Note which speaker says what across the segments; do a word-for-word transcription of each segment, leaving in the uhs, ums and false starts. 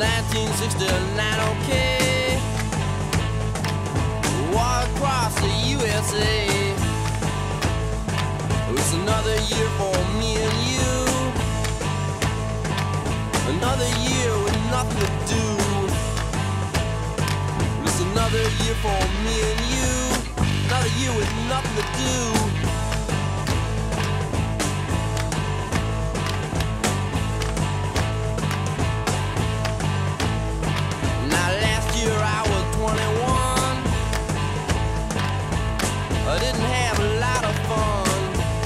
Speaker 1: nineteen sixty-nine, okay. War across the U S A. It was another year for me and you. Another year with nothing to do. It was another year for me and you. Another year with nothing to do. Now last year I was twenty-one. I didn't have a lot of fun.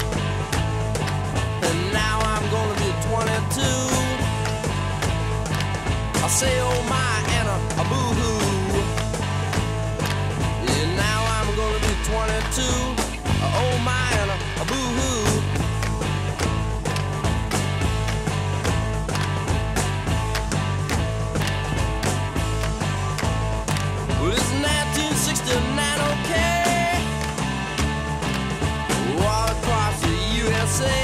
Speaker 1: And now I'm gonna be twenty-two. I say oh my and a, a boo-hoo. Yeah, now I'm gonna be twenty-two. Uh, oh my and a, a boo-hoo. Well, it's nineteen sixty-nine, okay. All across the U S A.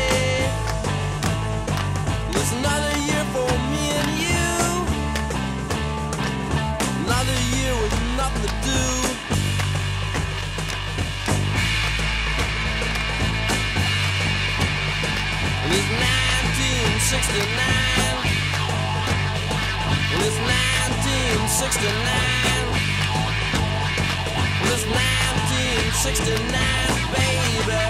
Speaker 1: It's another year for me and you. Another year with nothing to do. And it's nineteen sixty-nine. And it's nineteen sixty-nine. And it's nineteen sixty-nine, baby.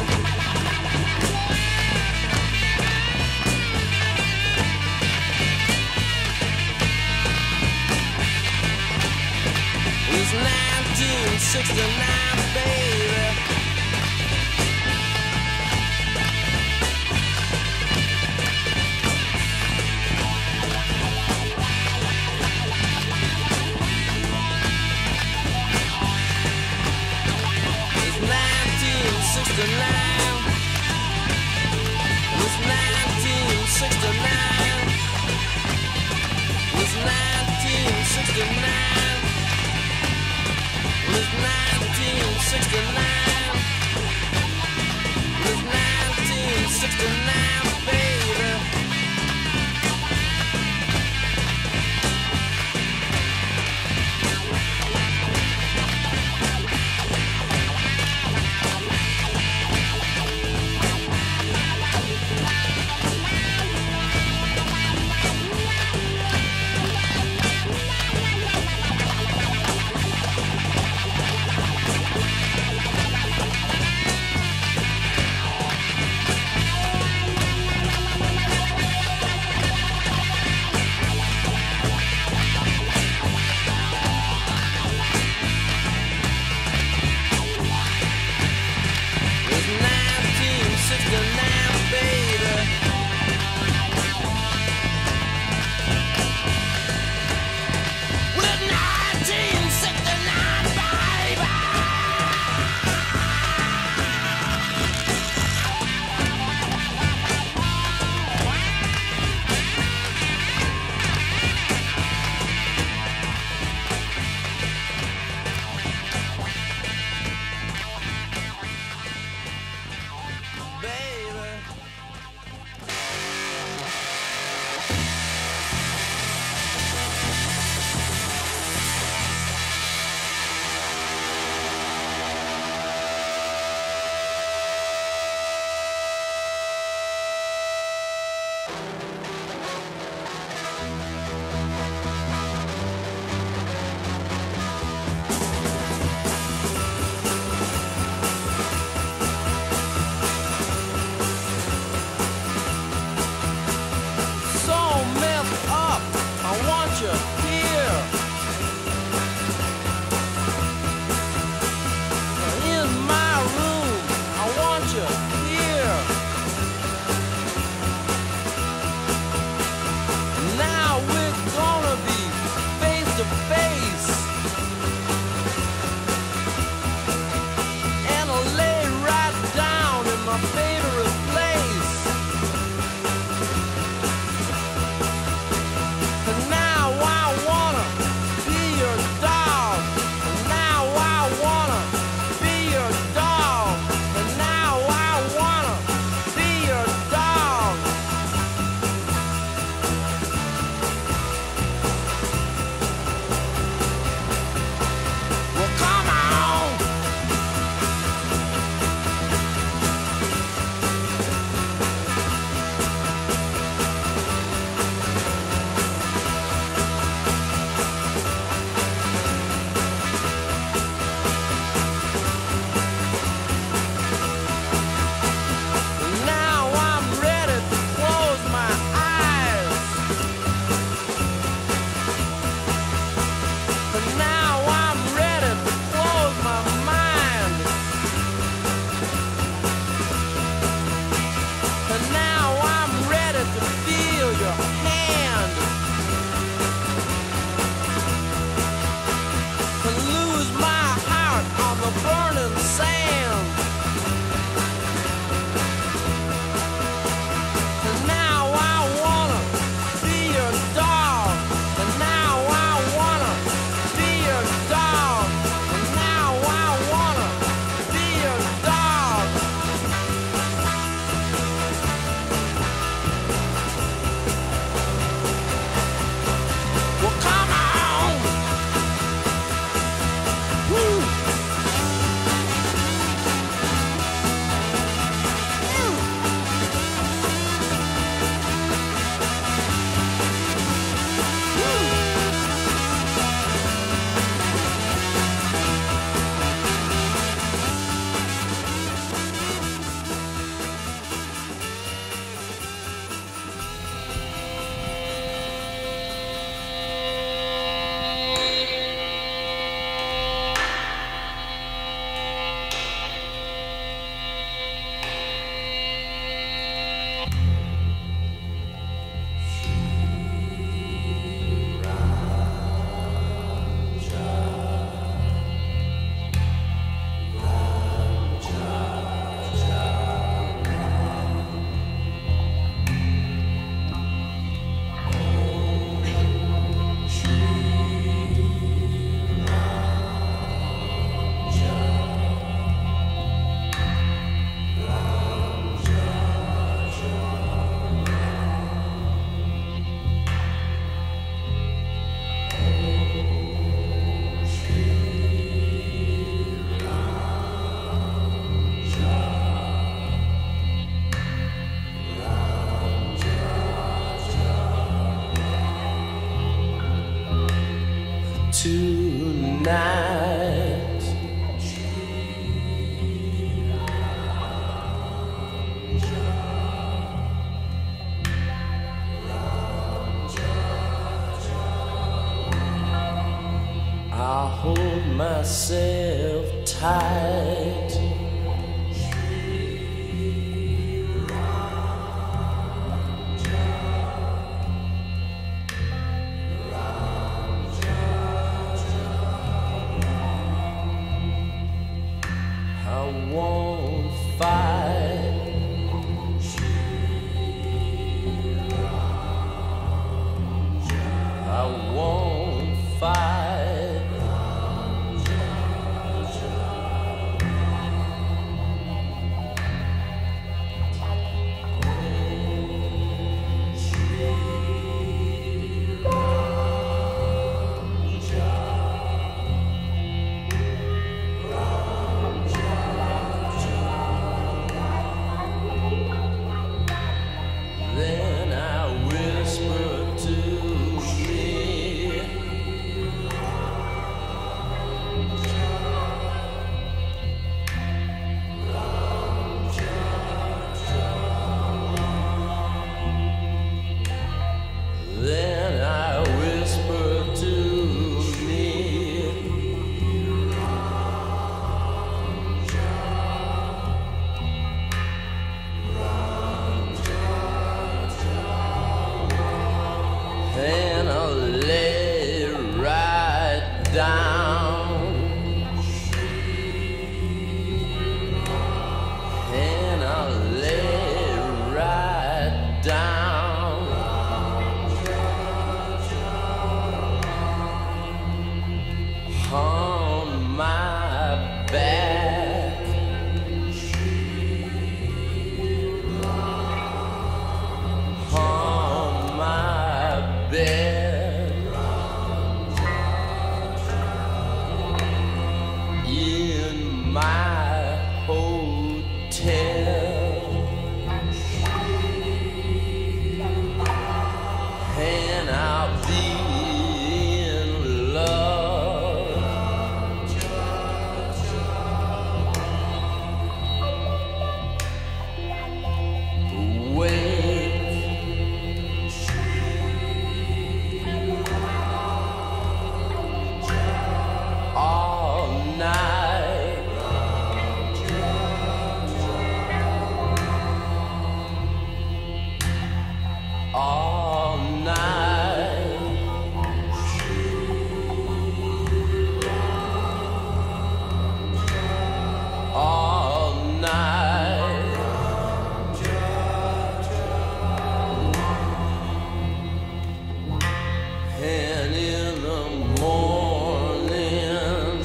Speaker 1: It's nineteen sixty-nine, baby. It's nineteen sixty-nine. It's nineteen sixty-nine. It's nineteen sixty-nine. It's nineteen sixty-nine. It's nineteen sixty-nine, baby. tonight. I'll hold myself tight. I won't fight. I won't fight. Then I whisper to me, then I whisper to me, and I'll lay right down, and I'll lay right down, on my back, on my bed, in my hotel, and I'll be in love. Wait, all night, all night, all night, and in the morning,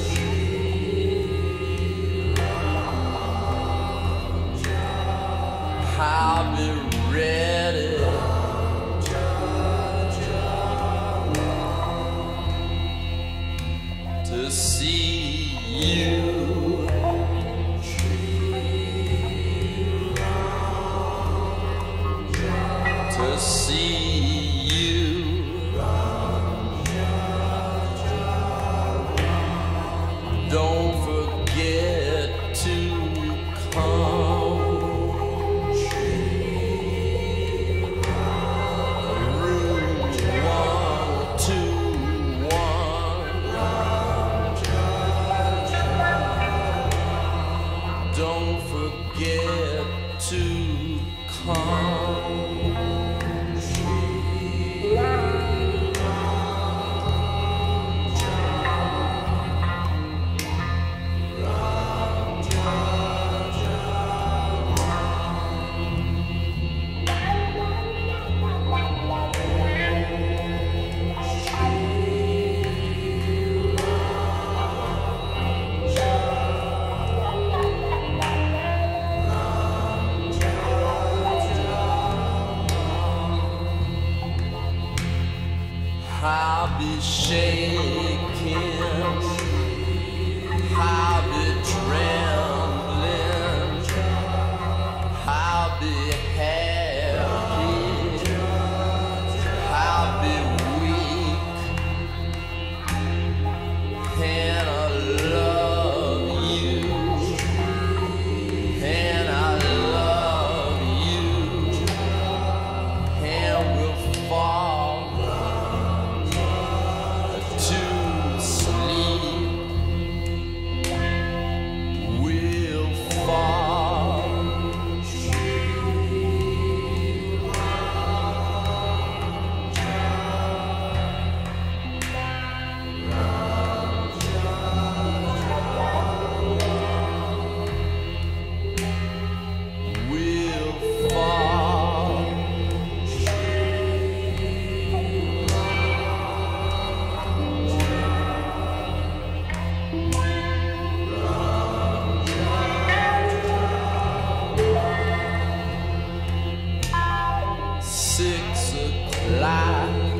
Speaker 1: I'll be ready to see you, to see you. Don't forget to come. Room one two one. Don't forget to come. I'll be shaking, I'll be trembling, I'll be happy, I'll be weak, lie.